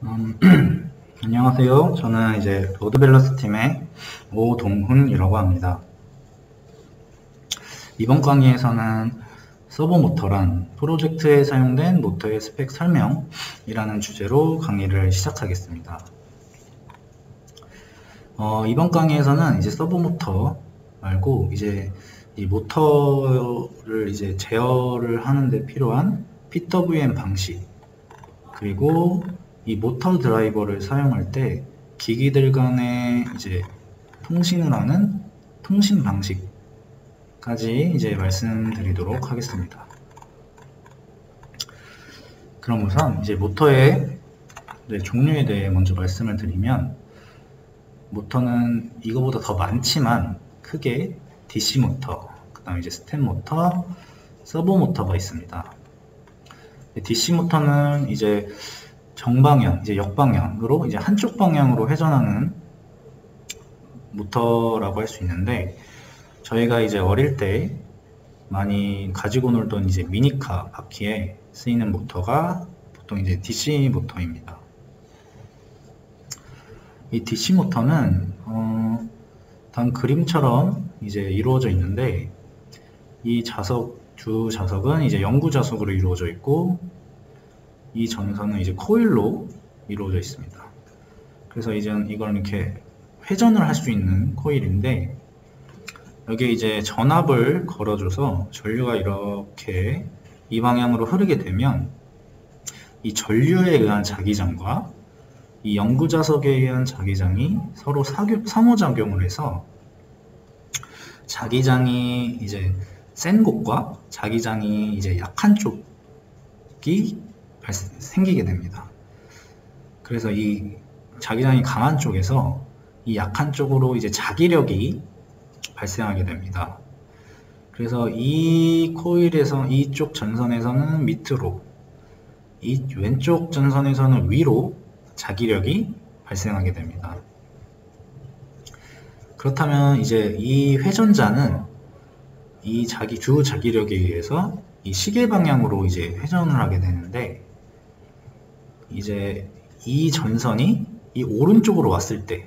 음, 안녕하세요. 저는 이제 로드밸런스 팀의 오동훈이라고 합니다. 이번 강의에서는 서버모터란 프로젝트에 사용된 모터의 스펙 설명이라는 주제로 강의를 시작하겠습니다. 이번 강의에서는 이제 서버모터 말고 이제 이 모터를 이제 제어를 하는데 필요한 PWM 방식, 그리고 이 모터 드라이버를 사용할 때 기기들 간의 이제 통신을 하는 통신 방식까지 이제 말씀드리도록 하겠습니다. 그럼 우선 이제 모터의 종류에 대해 먼저 말씀을 드리면, 모터는 이거보다 더 많지만 크게 DC 모터, 그 다음에 이제 스텝 모터, 서버 모터가 있습니다. DC 모터는 이제 정방향, 이제 역방향으로 이제 한쪽 방향으로 회전하는 모터라고 할 수 있는데, 저희가 이제 어릴 때 많이 가지고 놀던 이제 미니카 바퀴에 쓰이는 모터가 보통 이제 DC 모터입니다. 이 DC 모터는 단 그림처럼 이제 이루어져 있는데, 이 주 자석은 이제 영구 자석으로 이루어져 있고, 이 전선은 이제 코일로 이루어져 있습니다. 그래서 이제 이걸 이렇게 회전을 할 수 있는 코일인데, 여기에 이제 전압을 걸어줘서 전류가 이렇게 이 방향으로 흐르게 되면, 이 전류에 의한 자기장과 이 영구 자석에 의한 자기장이 서로 상호작용을 해서 자기장이 이제 센 곳과 자기장이 이제 약한 쪽이 생기게 됩니다. 그래서 이 자기장이 강한 쪽에서 이 약한 쪽으로 이제 자기력이 발생하게 됩니다. 그래서 이 코일에서, 이쪽 전선에서는 밑으로, 이 왼쪽 전선에서는 위로 자기력이 발생하게 됩니다. 그렇다면 이제 이 회전자는 이 주 자기력에 의해서 이 시계 방향으로 이제 회전을 하게 되는데, 이제 이 전선이 이 오른쪽으로 왔을 때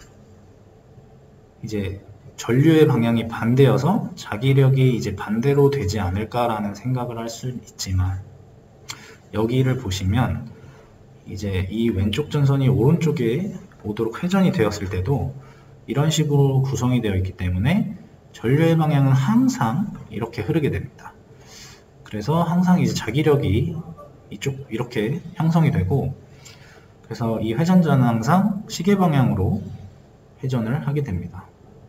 이제 전류의 방향이 반대여서 자기력이 이제 반대로 되지 않을까라는 생각을 할 수 있지만, 여기를 보시면 이제 이 왼쪽 전선이 오른쪽에 오도록 회전이 되었을 때도 이런 식으로 구성이 되어 있기 때문에 전류의 방향은 항상 이렇게 흐르게 됩니다. 그래서 항상 이제 자기력이 이쪽 이렇게 형성이 되고, 그래서 이 회전자는 항상 시계 방향으로 회전을 하게 됩니다.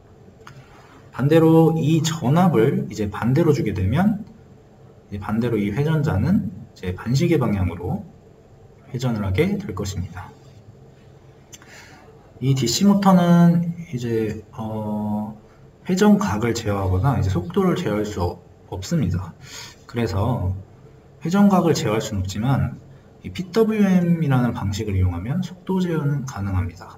반대로 이 전압을 이제 반대로 주게 되면, 이제 반대로 이 회전자는 이제 반시계 방향으로 회전을 하게 될 것입니다. 이 DC 모터는 이제 회전각을 제어하거나 이제 속도를 제어할 수 없습니다. 그래서 회전각을 제어할 수는 없지만 이 PWM이라는 방식을 이용하면 속도 제어는 가능합니다.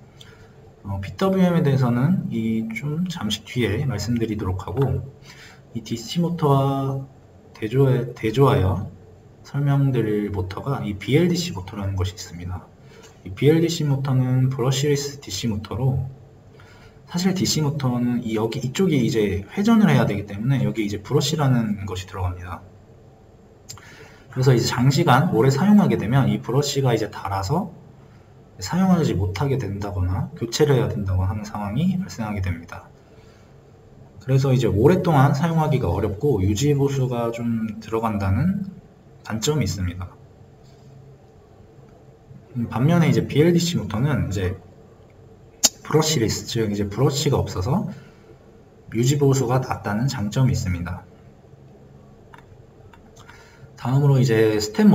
PWM에 대해서는 좀 잠시 뒤에 말씀드리도록 하고, 이 DC 모터와 대조하여 설명드릴 모터가 이 BLDC 모터라는 것이 있습니다. 이 BLDC 모터는 브러쉬리스 DC 모터로, 사실 DC 모터는 이쪽이 이제 회전을 해야 되기 때문에 여기 이제 브러쉬라는 것이 들어갑니다. 그래서 이제 장시간 오래 사용하게 되면 이 브러쉬가 이제 닳아서 사용하지 못하게 된다거나 교체를 해야 된다고 하는 상황이 발생하게 됩니다. 그래서 이제 오랫동안 사용하기가 어렵고 유지 보수가 좀 들어간다는 단점이 있습니다. 반면에 이제 BLDC 모터는 이제 브러쉬리스, 즉 이제 브러쉬가 없어서 유지 보수가 낮다는 장점이 있습니다. 다음으로 이제 스텝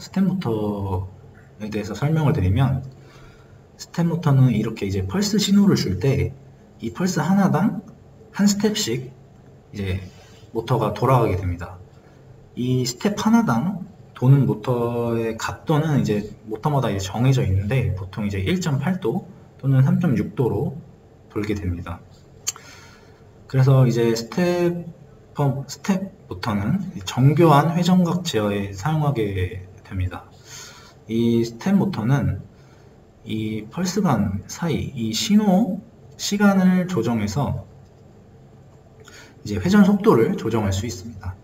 모터에 대해서 설명을 드리면, 스텝 모터는 이렇게 이제 펄스 신호를 줄 때 이 펄스 하나당 한 스텝씩 이제 모터가 돌아가게 됩니다. 이 스텝 하나당 도는 모터의 각도는 이제 모터마다 이제 정해져 있는데, 보통 이제 1.8도 또는 3.6도로 돌게 됩니다. 그래서 이제 스텝 모터는 정교한 회전각 제어에 사용하게 됩니다. 이 스텝 모터는 이 펄스간 사이 이 신호 시간을 조정해서 이제 회전 속도를 조정할 수 있습니다.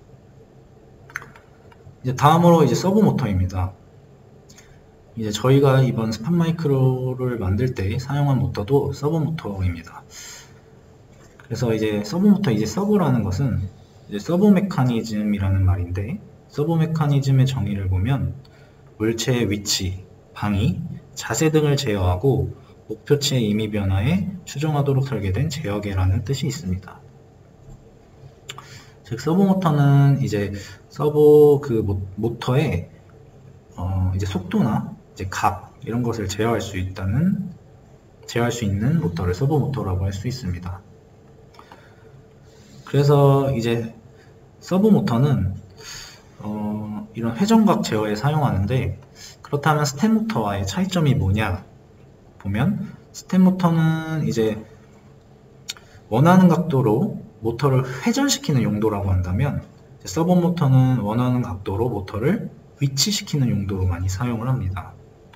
이제 다음으로 이제 서브 모터입니다. 이제 저희가 이번 스팟 마이크로를 만들 때 사용한 모터도 서브 모터입니다. 그래서 이제 서브 모터, 이제 서브라는 것은 이제 서브 메커니즘이라는 말인데, 서브 메커니즘의 정의를 보면 물체의 위치, 방위, 자세 등을 제어하고 목표치의 임의 변화에 추정하도록 설계된 제어계라는 뜻이 있습니다. 즉 서브 모터는 이제 서브 그 모터의 이제 속도나 이제 각 이런 것을 제어할 수 있는 모터를 서브 모터라고 할 수 있습니다. 그래서 이제 서브 모터는 이런 회전각 제어에 사용하는데, 그렇다면 스텝 모터와의 차이점이 뭐냐 보면, 스텝 모터는 이제 원하는 각도로 모터를 회전시키는 용도라고 한다면, 서브 모터는 원하는 각도로 모터를 위치시키는 용도로 많이 사용을 합니다.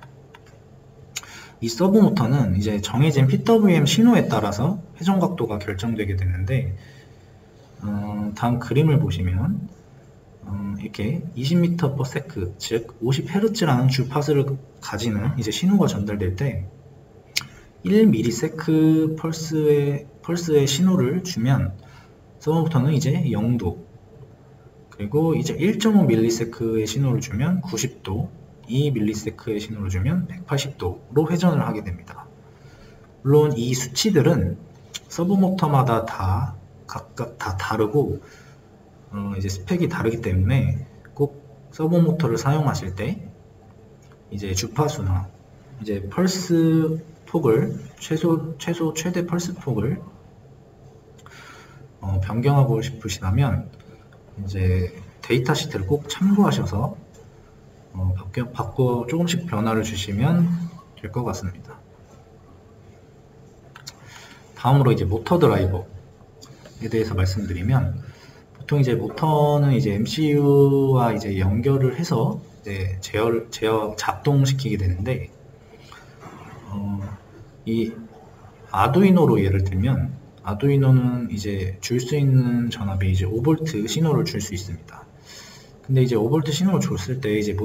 이 서브 모터는 이제 정해진 PWM 신호에 따라서 회전 각도가 결정되게 되는데, 다음 그림을 보시면 이렇게 20m/s, 즉 50Hz라는 주파수를 가지는 이제 신호가 전달될 때 1ms 펄스의 신호를 주면 서브 모터는 이제 0도, 그리고 이제 1.5ms의 신호를 주면 90도, 2ms의 신호를 주면 180도로 회전을 하게 됩니다. 물론 이 수치들은 서브 모터마다 각각 다 다르고 이제 스펙이 다르기 때문에 꼭 서브 모터를 사용하실 때 이제 주파수나 이제 펄스 폭을 최대 펄스 폭을 변경하고 싶으시다면 이제 데이터 시트를 꼭 참고하셔서 조금씩 변화를 주시면 될 것 같습니다. 다음으로 이제 모터 드라이버에 대해서 말씀드리면, 보통 이제 모터는 이제 MCU와 이제 연결을 해서 이제 작동시키게 되는데, 이 아두이노로 예를 들면, 아두이노는 이제 줄 수 있는 전압이 이제 5V 신호를 줄 수 있습니다. 근데 이제 5V 신호를 줬을 때 이제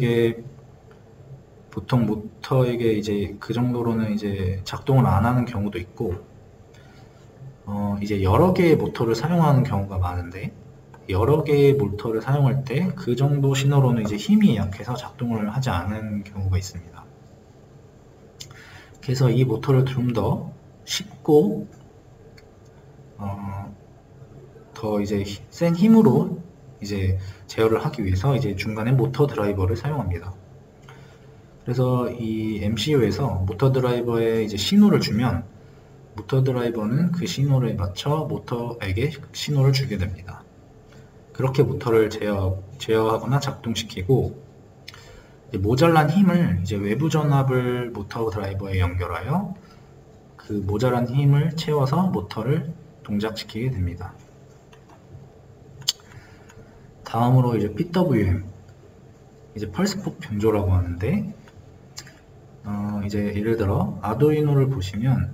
보통 모터에게 이제 그 정도로는 이제 작동을 안 하는 경우도 있고, 이제 여러 개의 모터를 사용하는 경우가 많은데, 여러 개의 모터를 사용할 때 그 정도 신호로는 이제 힘이 약해서 작동을 하지 않은 경우가 있습니다. 그래서 이 모터를 좀 더 쉽고 더 이제 센 힘으로 이제 제어를 하기 위해서 이제 중간에 모터 드라이버를 사용합니다. 그래서 이 MCU에서 모터 드라이버에 이제 신호를 주면, 모터 드라이버는 그 신호를 맞춰 모터에게 신호를 주게 됩니다. 그렇게 모터를 제어하거나 작동시키고, 이제 모자란 힘을 이제 외부 전압을 모터 드라이버에 연결하여 그 모자란 힘을 채워서 모터를 동작시키게 됩니다. 다음으로 이제 PWM, 이제 펄스폭 변조라고 하는데, 이제 예를 들어 아두이노를 보시면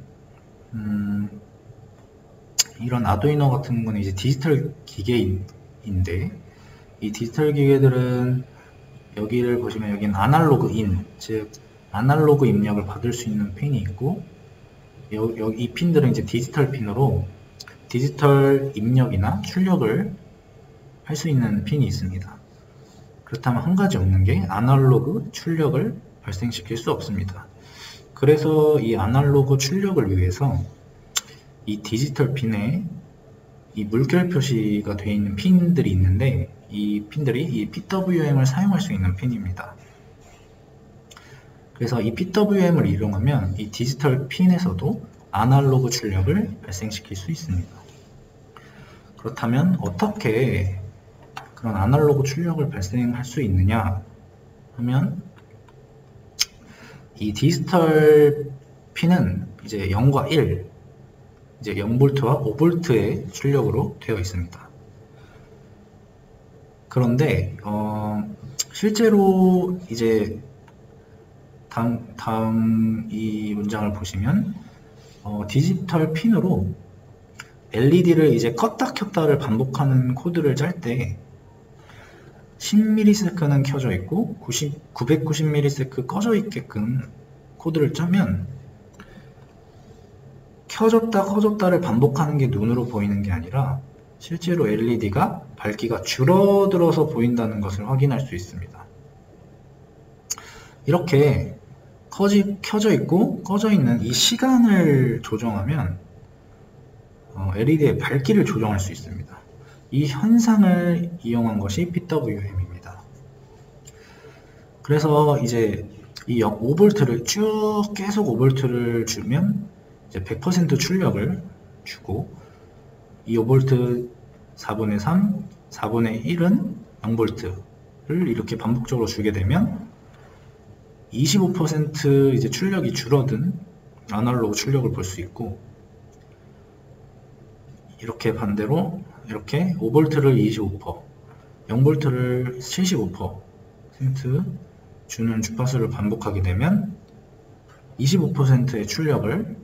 이런 아두이노 같은 거는 이제 디지털 기계인데, 이 디지털 기계들은 여기를 보시면 여기는 아날로그 인, 즉 아날로그 입력을 받을 수 있는 핀이 있고, 이 핀들은 이제 디지털 핀으로 디지털 입력이나 출력을 할 수 있는 핀이 있습니다. 그렇다면 한 가지 없는 게 아날로그 출력을 발생시킬 수 없습니다. 그래서 이 아날로그 출력을 위해서 이 디지털 핀에 이 물결 표시가 되어 있는 핀들이 있는데, 이 핀들이 이 PWM을 사용할 수 있는 핀입니다. 그래서 이 PWM을 이용하면 이 디지털 핀에서도 아날로그 출력을 발생시킬 수 있습니다. 그렇다면 어떻게 그런 아날로그 출력을 발생할 수 있느냐 하면, 이 디지털 핀은 이제 0과 1, 이제 0V와 5V의 출력으로 되어 있습니다. 그런데 실제로 이제 다음 이 문장을 보시면 디지털 핀으로 LED를 이제 껐다 켰다를 반복하는 코드를 짤 때 10ms는 켜져 있고 990ms 꺼져 있게끔 코드를 짜면 켜졌다 꺼졌다를 반복하는 게 눈으로 보이는 게 아니라 실제로 LED가 밝기가 줄어들어서 보인다는 것을 확인할 수 있습니다. 이렇게 켜져 있고 꺼져 있는 이 시간을 조정하면 LED의 밝기를 조정할 수 있습니다. 이 현상을 이용한 것이 PWM입니다. 그래서 이제 이 5V를 쭉 계속 5V를 주면 이제 100% 출력을 주고 이 5V 4분의 3, 4분의 1은 0V를 이렇게 반복적으로 주게 되면 25% 이제 출력이 줄어든 아날로그 출력을 볼 수 있고, 이렇게 반대로 이렇게 5V를 25%, 0V를 75% 주는 주파수를 반복하게 되면 25%의 출력을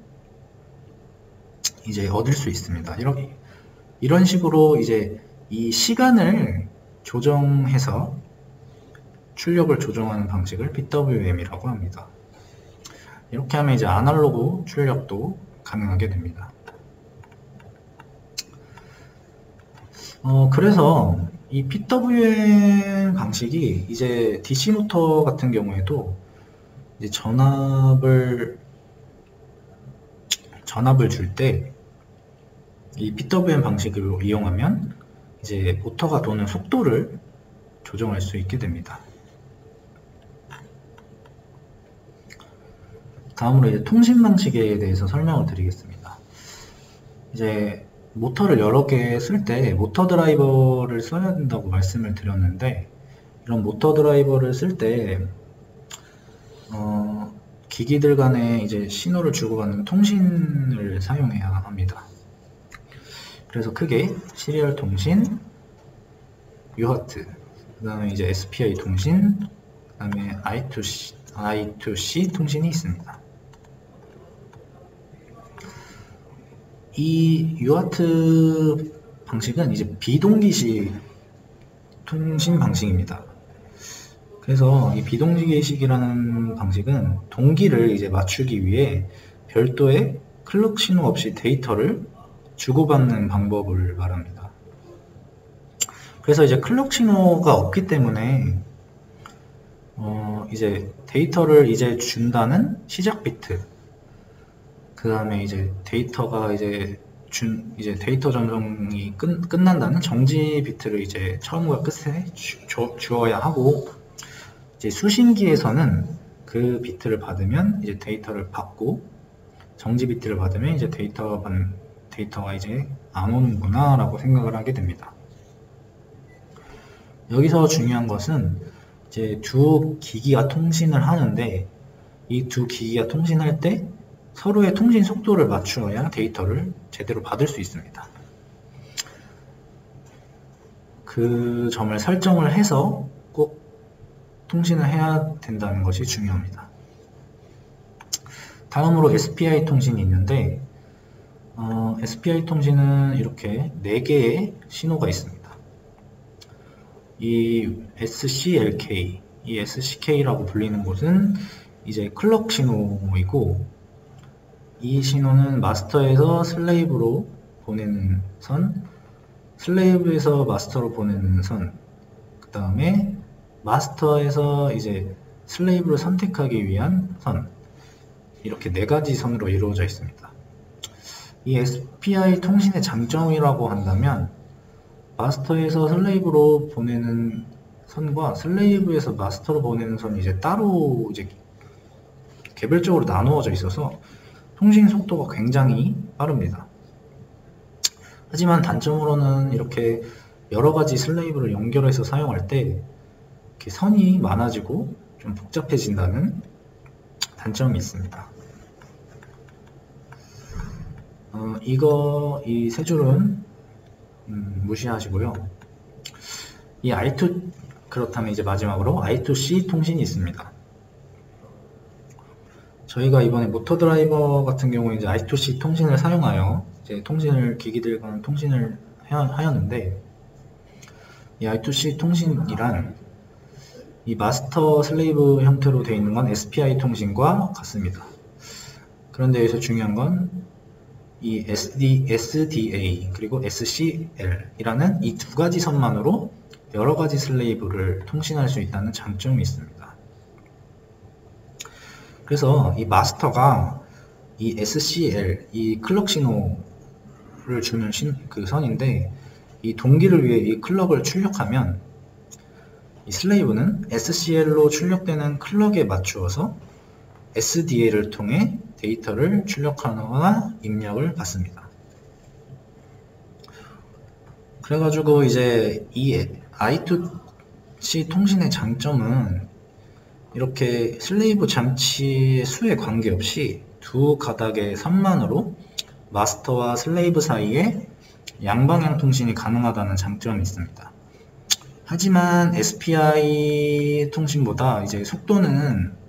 이제 얻을 수 있습니다. 이런 식으로 이제 이 시간을 조정해서 출력을 조정하는 방식을 PWM이라고 합니다. 이렇게 하면 이제 아날로그 출력도 가능하게 됩니다. 그래서 이 PWM 방식이 이제 DC 모터 같은 경우에도 이제 전압을 줄 때 이 PWM 방식을 이용하면 이제 모터가 도는 속도를 조정할 수 있게 됩니다. 다음으로 이제 통신 방식에 대해서 설명을 드리겠습니다. 이제 모터를 여러 개 쓸 때 모터 드라이버를 써야 된다고 말씀을 드렸는데, 이런 모터 드라이버를 쓸 때 기기들 간에 이제 신호를 주고받는 통신을 사용해야 합니다. 그래서 크게 시리얼 통신, UART, 그 다음에 이제 SPI 통신, 그 다음에 I2C 통신이 있습니다. 이 UART 방식은 이제 비동기식 통신 방식입니다. 그래서 이 비동기식이라는 방식은 동기를 이제 맞추기 위해 별도의 클럭 신호 없이 데이터를 주고받는 방법을 말합니다. 그래서 이제 클럭 신호가 없기 때문에 이제 데이터를 이제 준다는 시작 비트, 그 다음에 이제 데이터가 이제 데이터 전송이 끝난다는 정지 비트를 이제 처음과 끝에 주어야 하고, 이제 수신기에서는 그 비트를 받으면 이제 데이터를 받고, 정지 비트를 받으면 이제 데이터가 이제 안 오는구나 라고 생각을 하게 됩니다. 여기서 중요한 것은 이제 두 기기가 통신을 하는데, 이 두 기기가 통신할 때 서로의 통신 속도를 맞추어야 데이터를 제대로 받을 수 있습니다. 그 점을 설정을 해서 꼭 통신을 해야 된다는 것이 중요합니다. 다음으로 SPI 통신이 있는데, SPI 통신은 이렇게 4개의 신호가 있습니다. 이 SCLK, 이 SCK라고 불리는 곳은 이제 클럭 신호이고, 이 신호는 마스터에서 슬레이브로 보내는 선, 슬레이브에서 마스터로 보내는 선, 그 다음에 마스터에서 이제 슬레이브를 선택하기 위한 선, 이렇게 4가지 선으로 이루어져 있습니다. 이 SPI 통신의 장점이라고 한다면, 마스터에서 슬레이브로 보내는 선과 슬레이브에서 마스터로 보내는 선이 이제 따로 이제 개별적으로 나누어져 있어서 통신 속도가 굉장히 빠릅니다. 하지만 단점으로는 이렇게 여러 가지 슬레이브를 연결해서 사용할 때 이렇게 선이 많아지고 좀 복잡해진다는 단점이 있습니다. 이 세 줄은 무시하시고요. 그렇다면 이제 마지막으로 I2C 통신이 있습니다. 저희가 이번에 모터 드라이버 같은 경우에 이제 I2C 통신을 사용하여 이제 기기들과는 통신을 하였는데, 이 I2C 통신이란 이 마스터 슬레이브 형태로 되어 있는 건 SPI 통신과 같습니다. 그런데 여기서 중요한 건 이 SDA 그리고 SCL 이라는 이 두 가지 선만으로 여러 가지 슬레이브를 통신할 수 있다는 장점이 있습니다. 그래서 이 마스터가 이 SCL, 이 클럭 신호를 주는 그 선인데, 이 동기를 위해 이 클럭을 출력하면 이 슬레이브는 SCL로 출력되는 클럭에 맞추어서 SDA를 통해 데이터를 출력하거나 입력을 받습니다. 그래가지고 이제 이 I2C 통신의 장점은 이렇게 슬레이브 장치의 수에 관계없이 두 가닥의 선만으로 마스터와 슬레이브 사이에 양방향 통신이 가능하다는 장점이 있습니다. 하지만 SPI 통신보다 이제 속도는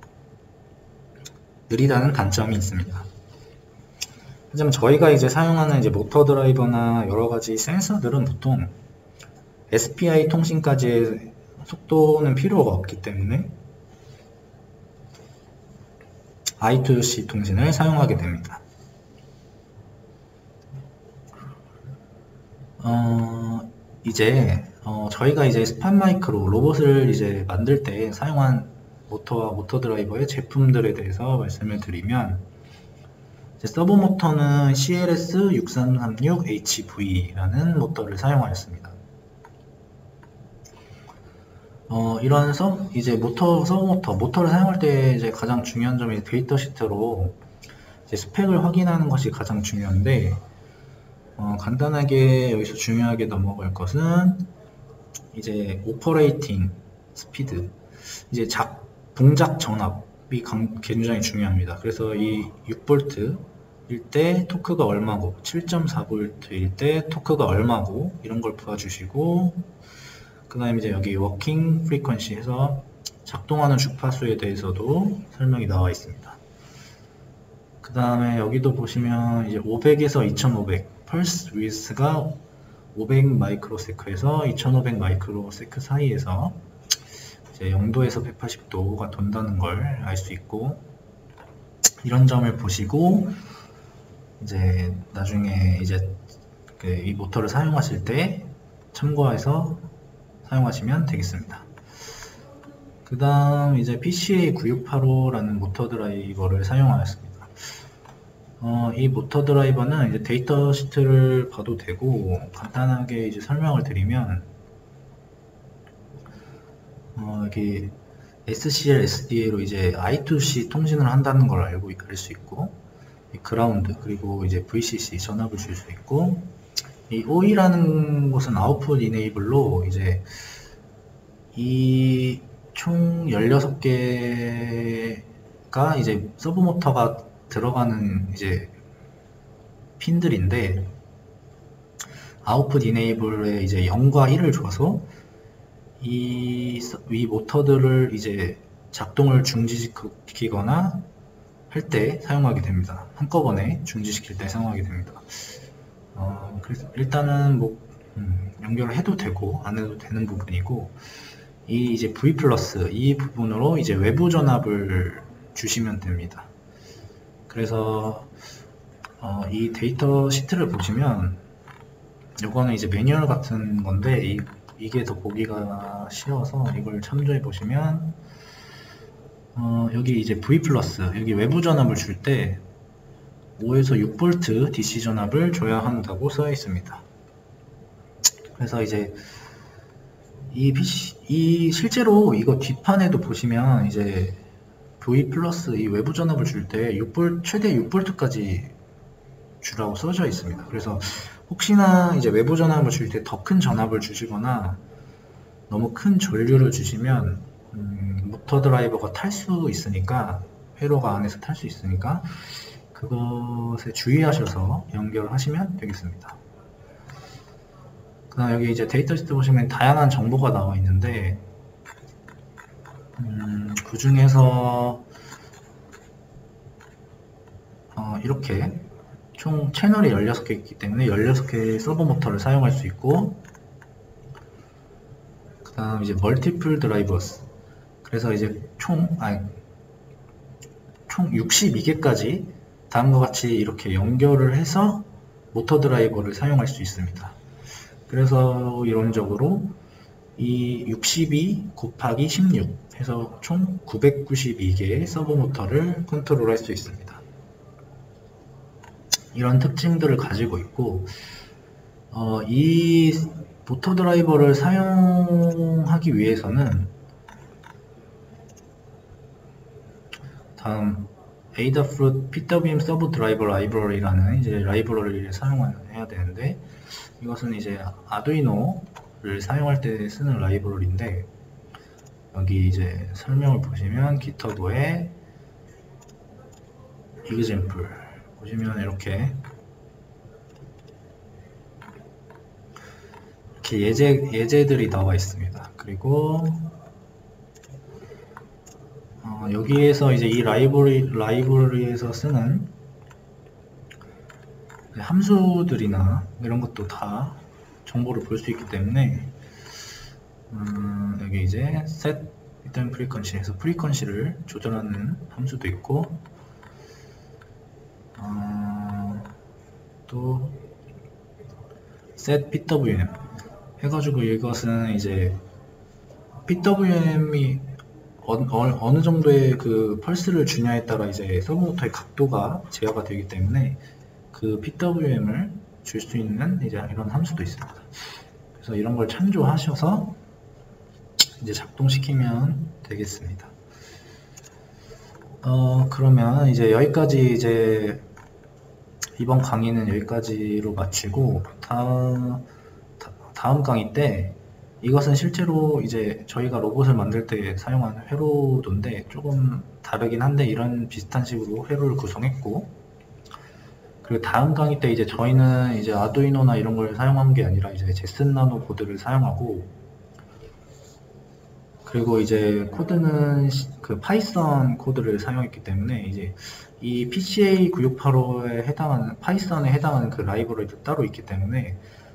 느리다는 단점이 있습니다. 하지만 저희가 이제 사용하는 이제 모터 드라이버나 여러 가지 센서들은 보통 SPI 통신까지의 속도는 필요가 없기 때문에 I2C 통신을 사용하게 됩니다. 저희가 이제 스팟 마이크로 로봇을 이제 만들 때 사용한 모터와 모터 드라이버의 제품들에 대해서 말씀을 드리면, 서버 모터는 CLS6336HV라는 모터를 사용하였습니다. 이런 서버 모터를 사용할 때 이제 가장 중요한 점이 데이터 시트로 이제 스펙을 확인하는 것이 가장 중요한데, 간단하게 여기서 중요하게 넘어갈 것은 이제 오퍼레이팅 스피드, 이제 동작 전압이 굉장히 중요합니다. 그래서 이 6V일 때 토크가 얼마고 7.4V일 때 토크가 얼마고 이런 걸 보여주시고, 그 다음에 이제 여기 워킹 프리퀀시에서 작동하는 주파수에 대해서도 설명이 나와 있습니다. 그 다음에 여기도 보시면 이제 500에서 2500 펄스 위스가 500 마이크로세크에서 2500 마이크로세크 사이에서 0도에서 180도가 돈다는 걸 알 수 있고, 이런 점을 보시고 이제 나중에 이제 이 모터를 사용하실 때 참고해서 사용하시면 되겠습니다. 그 다음 이제 PCA965라는 모터 드라이버를 사용하였습니다. 이 모터 드라이버는 이제 데이터 시트를 봐도 되고, 간단하게 이제 설명을 드리면, 여기 SCL, SDA로 이제 I2C 통신을 한다는 걸 알 수 있고, 그라운드, 그리고 이제 VCC 전압을 줄 수 있고, 이 OE라는 곳은 아웃풋 이네이블로 이제 이 총 16개가 이제 서브 모터가 들어가는 이제 핀들인데, 아웃풋 이네이블에 이제 0과 1을 줘서 이 모터들을 이제 작동을 중지시키거나 할 때 사용하게 됩니다. 한꺼번에 중지시킬 때 사용하게 됩니다. 그래서 일단은 연결을 해도 되고 안 해도 되는 부분이고, 이 이제 V+ 이 부분으로 이제 외부 전압을 주시면 됩니다. 그래서 이 데이터 시트를 보시면, 요거는 이제 매뉴얼 같은 건데 이게 더 보기가 쉬워서 이걸 참조해 보시면, 여기 이제 V+, 여기 외부 전압을 줄 때 5에서 6V DC 전압을 줘야 한다고 써 있습니다. 그래서 이제 실제로 이거 뒷판에도 보시면 이제 V+ 이 외부 전압을 줄 때 최대 6V까지 주라고 써져 있습니다. 그래서 혹시나 이제 외부 전압을 줄 때 더 큰 전압을 주시거나 너무 큰 전류를 주시면 모터 드라이버가 탈 수 있으니까, 회로가 안에서 탈 수 있으니까 그것에 주의하셔서 연결하시면 되겠습니다. 그 다음 여기 이제 데이터 시트 보시면 다양한 정보가 나와 있는데, 그 중에서 이렇게 총 채널이 16개 있기 때문에 16개의 서버 모터를 사용할 수 있고, 그 다음 이제 멀티플 드라이버스, 그래서 이제 총 62개까지 다음과 같이 이렇게 연결을 해서 모터 드라이버를 사용할 수 있습니다. 그래서 이론적으로 이 62 곱하기 16 해서 총 992개의 서버 모터를 컨트롤할 수 있습니다. 이런 특징들을 가지고 있고, 이 모터 드라이버를 사용하기 위해서는 다음 Adafruit PWM 서브 드라이버 라이브러리라는 이제 라이브러리를 사용해야 되는데, 이것은 이제 아두이노를 사용할 때 쓰는 라이브러리인데, 여기 이제 설명을 보시면 GitHub에 example 보시면 이렇게 예제들이 나와 있습니다. 그리고 여기에서 이제 이 라이브러리에서 쓰는 함수들이나 이런 것도 다 정보를 볼 수 있기 때문에, 여기 이제 set return frequency에서 프리퀀시를 조절하는 함수도 있고, 또 set PWM 해가지고, 이것은 이제 PWM이 어느 정도의 그 펄스를 주냐에 따라 이제 서버 모터의 각도가 제어가 되기 때문에 그 PWM을 줄 수 있는 이제 이런 함수도 있습니다. 그래서 이런 걸 참조하셔서 이제 작동시키면 되겠습니다. 그러면 이제 여기까지, 이제 이번 강의는 여기까지로 마치고, 다음 강의 때 이것은 실제로 이제 저희가 로봇을 만들 때 사용하는 회로도인데 조금 다르긴 한데, 이런 비슷한 식으로 회로를 구성했고, 그리고 다음 강의 때 이제 저희는 이제 아두이노나 이런 걸 사용한 게 아니라 이제 제슨 나노 보드를 사용하고, 그리고 이제 코드는 그 파이썬 코드를 사용했기 때문에 이제 이 PCA 9685에 해당하는, 파이썬에 해당하는 그 라이브러리도 따로 있기 때문에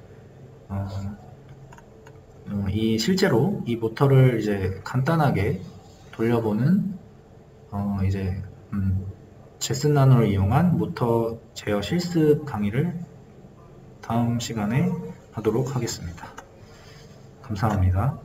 실제로 이 모터를 이제 간단하게 돌려보는 이제 제슨 나노를 이용한 모터 제어 실습 강의를 다음 시간에 하도록 하겠습니다. 감사합니다.